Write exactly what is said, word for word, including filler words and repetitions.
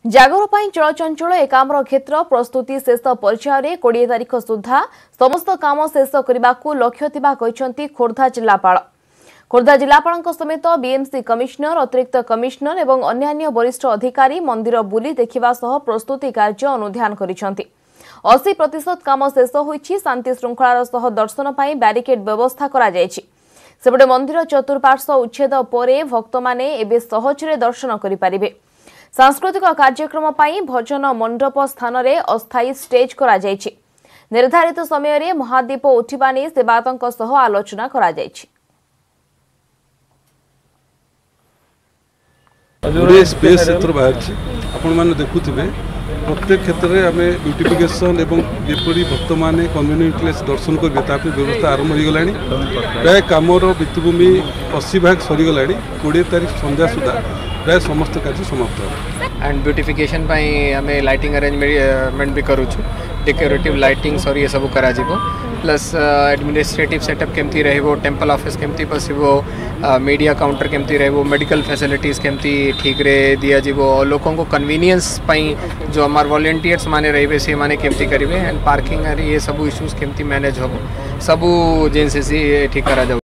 जागर पर चलचंचल एकाम्र क्षेत्र प्रस्तुति शेष पर्यायर कोड़े तारीख सुधा समस्त काम शेष करने को लक्ष्य थिबा कहिसंती खोर्धा जिलापाल। खोर्धा जिलापाल समेत बीएमसी कमिशनर अतिरिक्त कमिशनर एवं अन्यान्य वरिष्ठ अधिकारी मंदिर बुली देखिबा सह प्रस्तुति कार्य अनुध्यान करिसंती। अस्सी प्रतिशत काम शेष होईछि। शांति श्रृंखलार सह दर्शन पाई बैरिकेड व्यवस्था करा जायछि। सेपटे मंदिर चतुर्पार्श्व उच्छेद परे भक्त माने एबे सहजरे दर्शन करि पारिबे। सांस्कृतिक कार्यक्रम पाई भजन मंडप स्थान रे अस्थायी स्टेज करा जायछि। निर्धारित समय रे महादीप उठिबा नै सेवायतक सह आलोचना करा जायछि। पूरे स्पेस क्षेत्र बाहर आपण माने देखुथिबे प्रत्येक क्षेत्र में आम ब्यूटिफिकेशन एवं जेपरी भक्त मैंने कन्वीनियंटली दर्शन करेंगे ताकि व्यवस्था आरंभ हो गलानी। प्राय कमर भित्तिभूमि अस्सी भाग सरीगला। कोड़े तारीख संध्या सुधा प्राय समस्त कार्य समाप्त हो। एंड ब्यूटिफिकेशन आम लाइटिंग अरेंजमेंट भी करूँ। डेकोरेटिव लाइटिंग सर ये सब करा जिवो। प्लस एडमिनिस्ट्रेटिव सेटअप केमती रहबो, टेम्पल ऑफिस केमती पसिबो, मीडिया काउंटर केमती रहबो, मेडिकल फैसिलिटीज केमती ठीक रे दिया जिवो। लोकों को कन्वीनियंस पाई जो हमार वॉलंटियर्स माने रहिबे से माने केमती करिवे। एंड पार्किंग ये सब इश्यूज केमती मैनेज होबो, सब एजेंसी से ठीक करा जाऊ।